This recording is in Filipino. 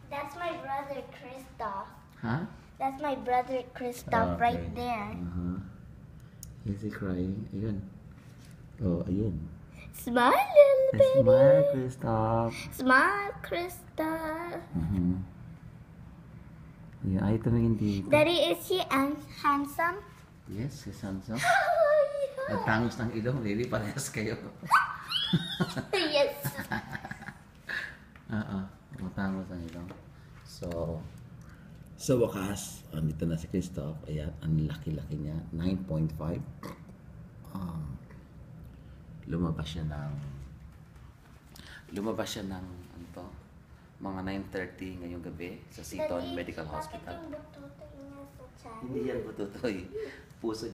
That's my brother KRISTOFF. Huh? That's my brother KRISTOFF right there. Is he crying? Ayun. Oh, ayun. Smile, little baby. Smile, KRISTOFF. Smile, KRISTOFF. Yeah, ay tumingin dito. Daddy, is he handsome? Yes, he's handsome. Ang tangos ng ilong, baby. Parehas kayo. Yes. Matangos ang ilong. So, sa wakas, andito na si KRISTOFF. Ayan, ang laki-laki niya. 9.5. Lumabas siya ng ano to, mga 9:30 ngayong gabi sa Seton Medical Hospital. Hindi yan bututoy. Puso